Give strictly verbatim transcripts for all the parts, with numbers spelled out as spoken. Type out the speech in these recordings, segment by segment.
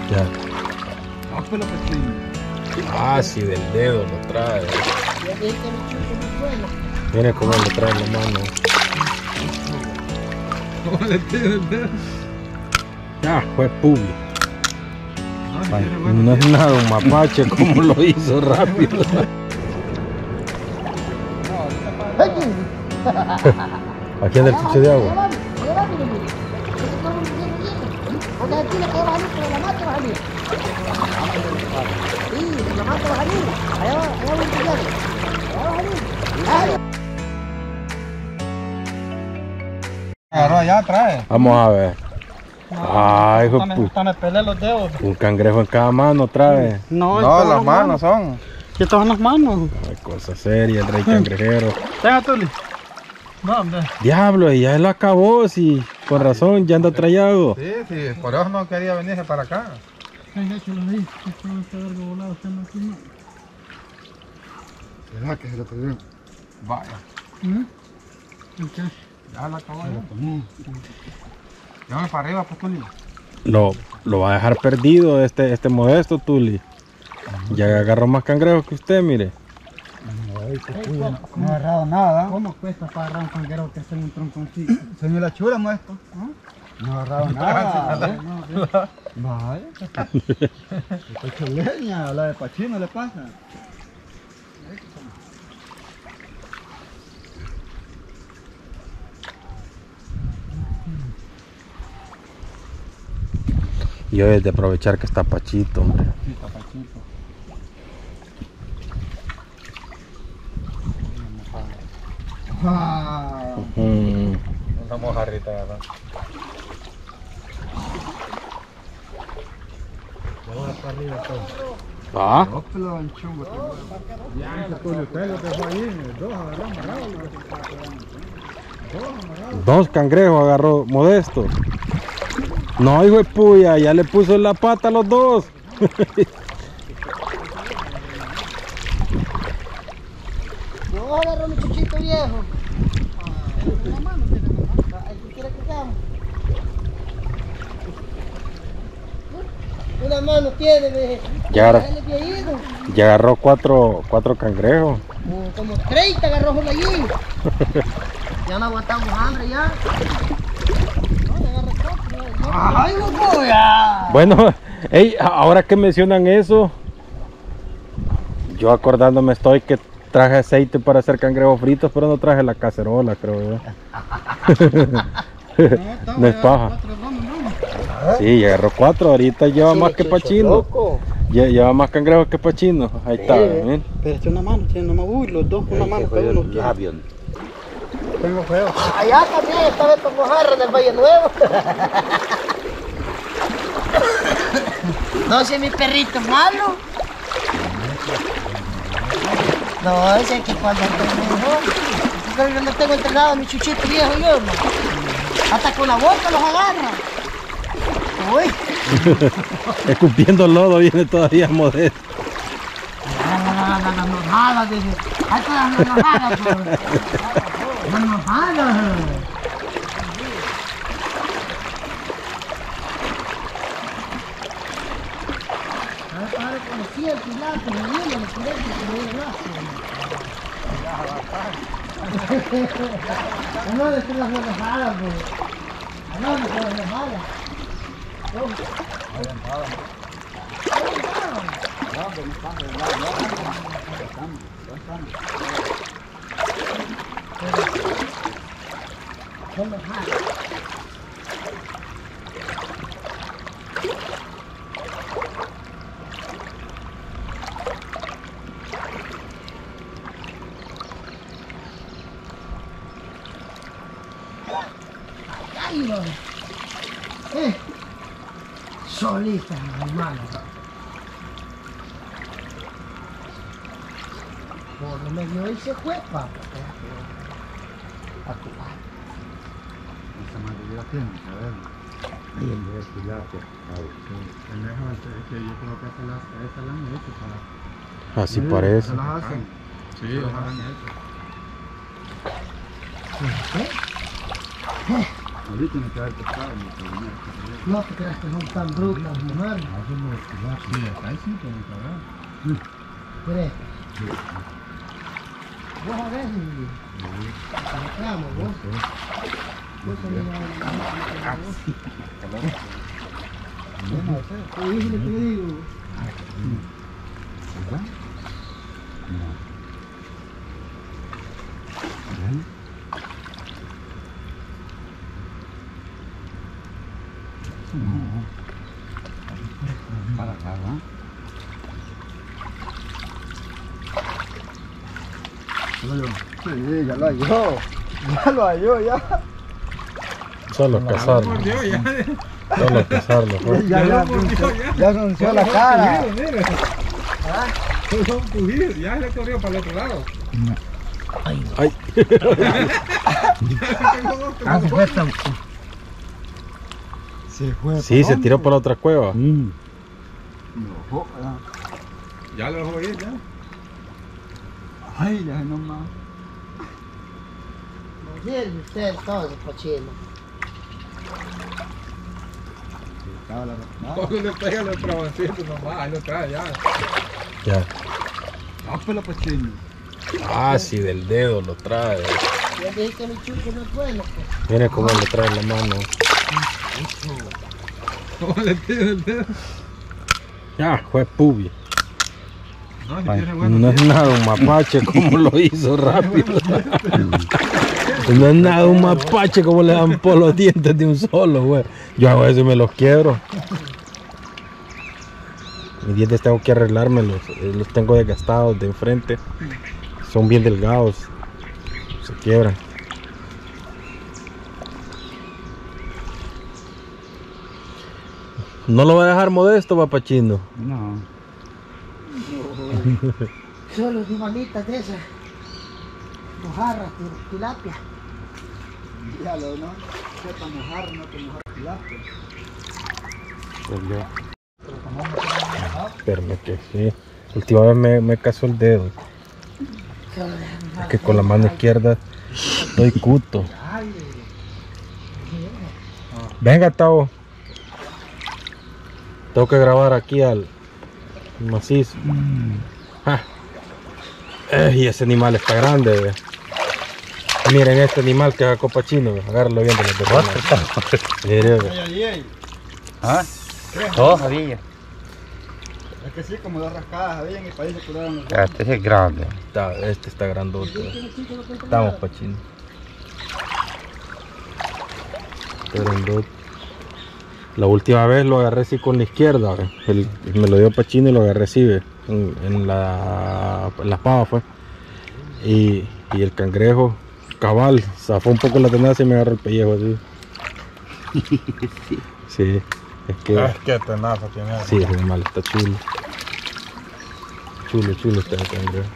Ya. Ah, pues lo pequeño. Ah, sí, del dedo lo trae. Ya dije que mi chucho no suena. Viene como le trae en la mano. ¿Cómo le tiro el dedo? Ah, fue Publi. No, si Ay, tiene bueno, no es tiene. nada un mapache como lo hizo rápido. Aquí anda el chucho de agua. Porque aquí le queda bajar, pero la mata va a salir. Sí, la mata va a salir. Allá va, allá va a salir. Allá va a salir. Agarró allá, trae. Vamos a ver. Ay, hijo de pu- Hasta me pelé los dedos. un cangrejo en cada mano trae. No, No, las manos son. ¿Qué están en las manos? Ay, cosa seria, el rey cangrejero. Tenga, Tuli. No, hombre. Diablo, y ya lo acabó, sí. Con razón, ya anda trayado. Sí, sí, por eso no quería venirse para acá. Venga, que los ahí. Esto no está algo volado. Usted no aquí, no. ¿Será que se lo perdió? Vaya. ¿Mm? ¿Qué? Ya la acabó. Llámame para arriba, pues, Tuli. Lo, lo va a dejar perdido este, este modesto Tuli. Ya agarró más cangrejos que usted, mire. No he agarrado nada. ¿Cómo cuesta para agarrar un canguero que esté en un tronco así? Señor la chula, muestro. No he agarrado nada. Vaya. Esto es chuleña, la de Pachino le pasa. Y hoy es de aprovechar que está Pachito, hombre. Sí, está Pachito. Ah, Mm. una mojarrita, ¿verdad? Ah, No, pero el chungo te mueve. Ya, ese Tulio, usted lo dejó ahí, dos agarramos amarrados. dos cangrejos agarró modesto. No, hijo de puya, ya le puso en la pata a los dos. Yo agarro mi chuchito viejo. Una mano tiene, ¿no? Ahí tú quieres que hagamos. Una mano tiene, ve. Ya agarró, Él es viejito. ya agarró cuatro, cuatro cangrejos. Uh, Como treinta agarró por allí. Ya no aguantamos hambre ya. No, ya agarré cuatro. ¿No? ¡Ay, boya! Bueno, ey, ahora que mencionan eso, yo acordándome estoy que traje aceite para hacer cangrejos fritos, pero no traje la cacerola, creo yo. No es paja. Sí, ya agarró cuatro, ahorita lleva Sí, más que chucho, Pachino. loco. Lle- Lleva más cangrejos que Pachino. Ahí está, ¿ven? Pero este una mano, tiene nomás. Uy, los dos, una mano cada uno. Tengo feo. Allá también, esta vez por mojarra en el Valle Nuevo. No, si mi perrito es malo. No, ese que cuando entrenó. Yo no tengo entrenado a mi chuchito viejo yo, no. Hasta con la boca los agarra. Uy. Escupiendo lodo viene todavía modesto. No, no, no, no, no, no, nada, dice. Hay que dar una nada, pues. No, no, nada. Ahora padre conocía el pilato, me vino, me tiré, me tiré el lazo. No, no, es que las relajadas, pues. No, no, las relajadas. Son los jalas. Ay, no. Eh. Solita, hermano. Por lo medio él se fue, papá. A ocupar. Esa madre ya tiene, a ver. Ahí el tilapia. El mejor es que yo creo que esa la, esa la han hecho para... Así parece. ¿Se las hacen? Sí, las han hecho. Ahorita no te va a pescado, no. No te creas que son tan brutas, mujer. Ahí sí te van a cagar. ¿Crees? Vos a ver si... Te reclamo, vos. Vos también a la vos. Oye, lo que le digo. ¿Verdad? No. Para acá, ¿va? Sí, ya lo halló. Ya lo halló, ya. Solo cazarlo. Mordió ya. Solo cazarlo. pues. Ya, ya, ya anunció la cara. ¿Ah? Son pujidos, ya se corrió para el otro lado. Ay. Ah, se fue tan... Se fue. Sí, se tiró por la otra cueva. Mm. No, joda. Ya lo dejó ir, ya. Ay, ya no más. No sirve usted todo ese cochino. Estaba la rascada. Cuando le pega los trabancitos nomás, ahí lo trae ya. Ya. Ah, pues la pachina. Ah, sí, del dedo lo trae. Ya dije que mi chucho no es bueno, pues. Mira cómo le trae la mano. ¿Cómo le tira el dedo? Ya, fue pubi. No, si Ay, tiene bueno. no es nada un mapache como lo hizo rápido. No es nada un mapache como le dan por los dientes de un solo, güey. Yo a veces me los quiebro. Mis dientes tengo que arreglármelos. eh, Los tengo desgastados de enfrente. Son bien delgados. Se quiebran. No lo va a dejar modesto, papachino. No. Solo de manitas de esas. Mojarras, til- tilapia. Ya lo no. Sepa mojar, no te mojar tilapia. Espérame que sí. Última vez me, me casó el dedo. Solo de Es que con la mano izquierda estoy cuto. Venga, Tavo. Tengo que grabar aquí al macizo. Ah. Eh, y ese animal está grande. Ve. Miren este animal que es copachino. Agárralo bien de la persona. Mire, ve. ¿Ah? Dos había. Es que sí, como dos rascadas había en el país se curaron los dos. Este es grande. Está- este está grandote. Estamos pachino. Está grandote. La última vez lo agarré así con la izquierda. Ve. El- me lo dio pachino y lo agarré así. Ve. En, en la, en la pava fue. Y, y el cangrejo cabal zafó un poco la tenaza y me agarró el pellejo así. Sí, es que Es que tenaza tiene. sí, ese animal está chulo. Chulo, chulo está el cangrejo.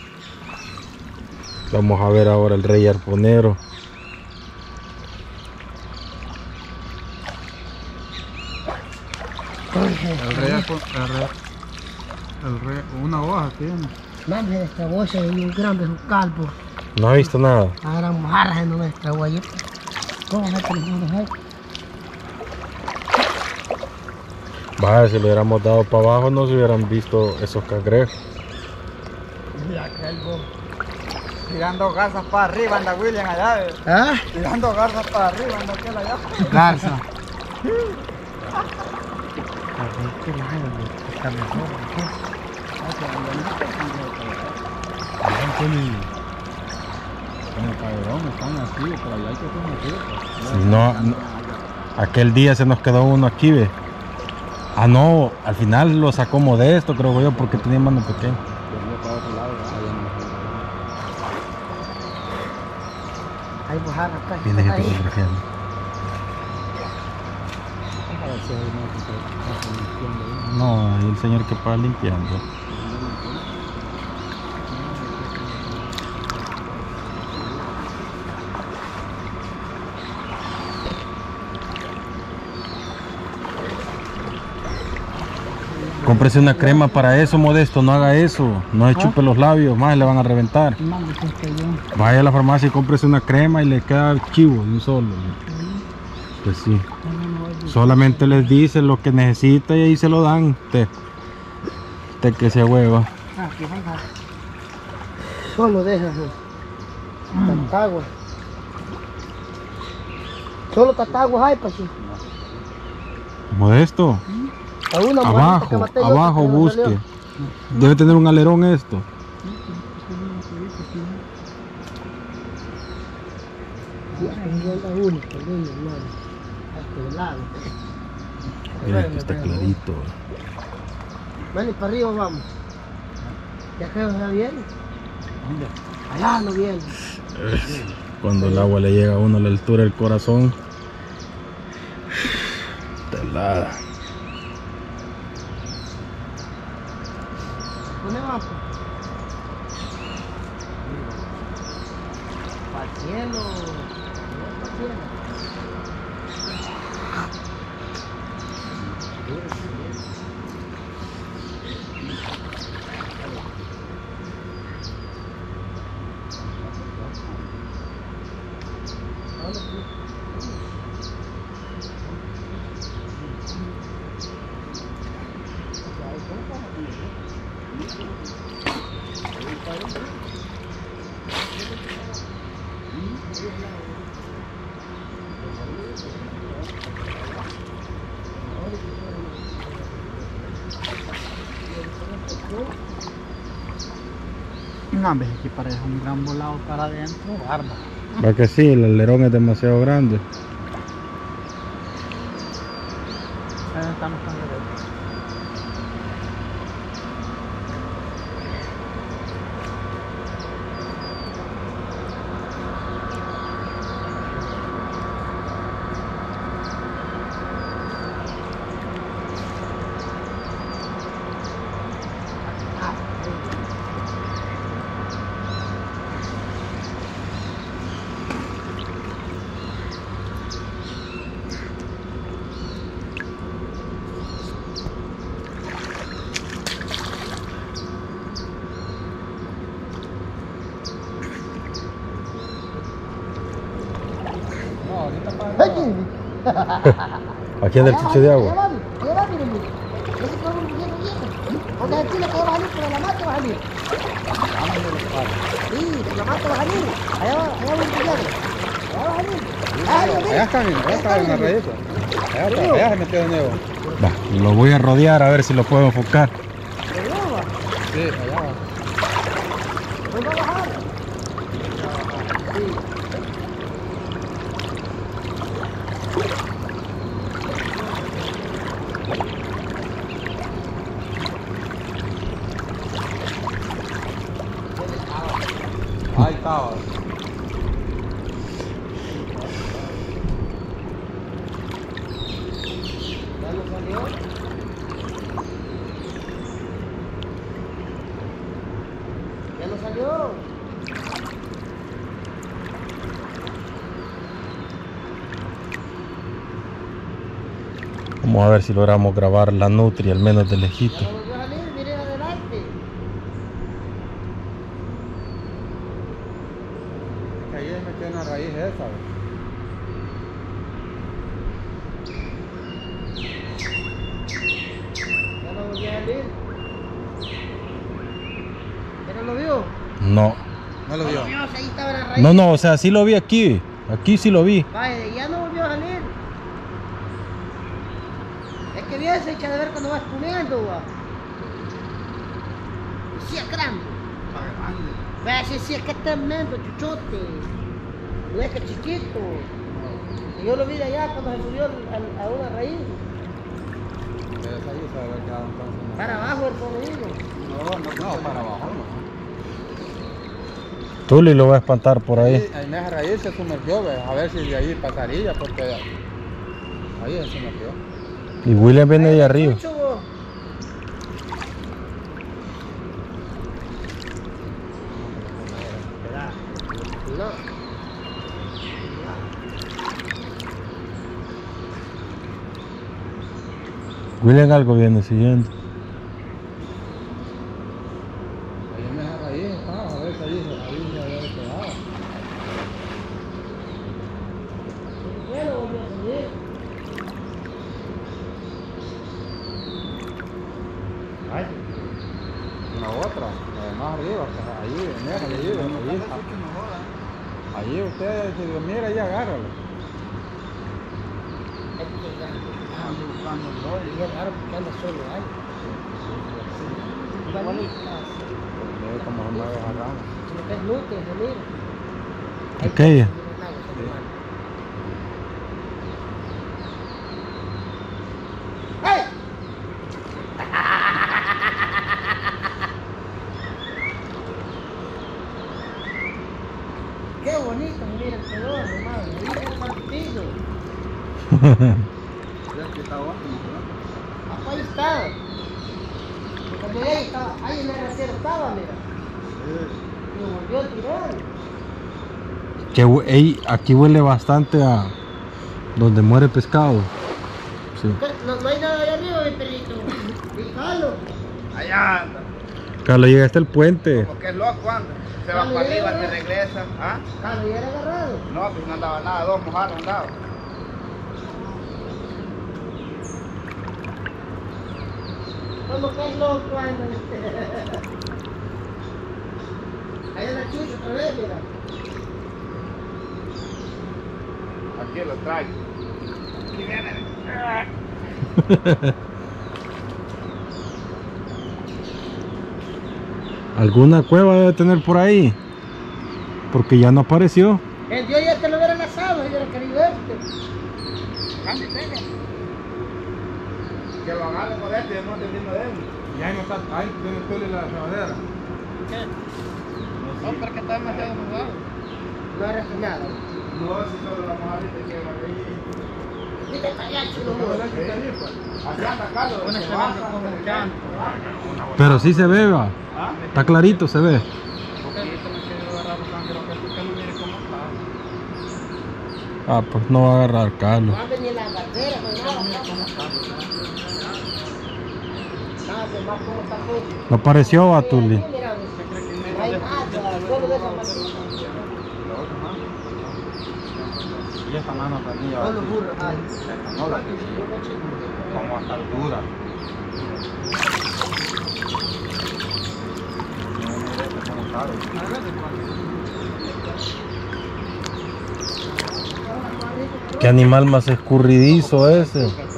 Vamos a ver ahora el rey arponero. El rey, el rey, el rey, una hoja tiene. Mami, se destrabó ese de un grande, es un calvo. No ha visto nada. La gran mojarra no me destrabó allí. ¿Cómo me tenemos ahí? Vaya, si le hubiéramos dado para abajo no se hubieran visto esos cangrejos. Mira, calvo. Tirando garzas para arriba anda William allá. eh. ¿Ah? Tirando garzas para arriba anda aquel allá. Garza. En el padrón están así, pero allá hay que tener No, no, aquel día se nos quedó uno aquí, ve. Ah, no, al final lo sacó Modesto, creo yo, porque tenía mano pequeña. Hay mojarra acá. Viene gente ahí. fotografiando. No, ahí el señor que para limpiando. Cómprese una crema para eso, Modesto, no haga eso. No se chupe los labios, más le van a reventar. Mami, que estoy yo. Vaya a la farmacia y cómprese una crema y le queda chivo de un solo. Pues sí. Solamente les dicen lo que necesita y ahí se lo dan. Usted, usted que se hueva. Ah, que venga. Solo deja Tatagua. Solo Tatagua hay, pues sí. Modesto. A una Abajo, que maté yo, abajo que no busque. salió. Debe tener un alerón esto. Sí, aquí anda uno, que lindo, hermano. Hasta el lado. Mira que está clarito. Ven y para arriba vamos. Ya que ya viene. Allá no viene. Cuando el agua le llega a uno a la altura del corazón. Está helada. ¿Dónde vamos? Para el cielo. Para el cielo. No, ves que parece un gran volado para adentro, barba. Va que sí, el alerón es demasiado grande. Ahí estamos con derecho. Aquí anda el chicho de agua. Donde el chile que va a salir, pero la mata va a salir. Sí, la mata va a salir. Allá va, allá va un pillado. Allá va a salir. Allá está, mira, allá está una raíz. Allá está, allá se metió de nuevo. Va, lo voy a rodear a ver si lo puedo enfocar. Sí, allá va. ¿Dónde va a bajar? Sí. Ahí estaba. ¿Ya no salió? ¿Ya no salió? Vamos a ver si logramos grabar la nutria, al menos de lejito. Ya no volvió a salir, miren adelante. Ahí se metió una raíz esa. Ya no volvió a salir. ¿Ya no lo vio? No. No lo vio. Ahí estaba la raíz. No, no, o sea, sí lo vi aquí. Aquí sí lo vi. Vaya, ya no volvió a salir. Es que bien se echa de ver cuando vas poniendo, va. Sí es grande. Vaya, si sí es que es tremendo, chuchote. No es que chiquito. Y yo lo vi de allá cuando se subió al- al- a una raíz. Pero esa ahí se había quedado entonces. Para abajo el sonido. No, no, no, para abajo no. Tuli lo va a espantar por ahí. Ahí, en esa raíz se sumergió, ve, a ver si de ahí pasaría, porque ahí se sumergió. Y William viene de arriba. Chucho, vos. No. William algo viene siguiendo. Ahí en esa raíz estaba, a ver si ahí, ahí se había quedado. Bueno, volvió a salir. otra, la de más arriba, pues, allí, en esa, allí, allí, allí usted, si lo mira, ahí agárralo. Ando buscando el hoyo. Y es raro porque anda solo ahí. Mira cómo se mueve esa rama. Si lo que es núcleo, se mira. Aquella. ¡Hey! Qué bonito, mira el color, hermano. Mira el martillo. Aquí está abajo, ¿no? Acá ahí está. Cuando ahí estaba, ahí en el rasero estaba, mira. Y lo volvió a tirar. Que, hue- ey, aquí huele bastante a donde muere pescado. Sí. No, no hay nada allá arriba, mi perrito. Fíjalo. Allá anda. Carlos, llega hasta el puente. Como que es loco anda. Se va para arriba, se regresa. ¿Ah? Carlos, ya era agarrado. No, pues no andaba nada, dos mojados andaba. Como que es loco, anda. Ahí anda Chucho otra vez, mira. Aquí lo traigo. Aquí viene. ¿Alguna cueva debe tener por ahí? Porque ya no apareció. El Dios ya te lo hubiera lanzado, yo hubiera querido verte. Cambia, pega. Que lo agarre con este, yo no entiendo de él. Y ahí no está, ahí tiene tú la sabadera. ¿Qué? No, porque está demasiado mojado. No era nada. No, si solo la mojada y te queda ahí. Dile para allá, chulo. Así anda Carlos, Una se semana baja, como se que anda. Pero sí se ve, va. ¿Ah? Está clarito, se ve. Poquito me quiero agarrar los ángeles, que usted no mire cómo está. Ah, pues no va a agarrar Carlos. No va a venir la bandera, no hay nada. Nada, que más como está todo. No apareció, va, Tuli. Mira, no hay nada, solo de esa manera. Y esta mano también ya. Solo burro, ay. No la como hasta altura. Qué animal más escurridizo ese.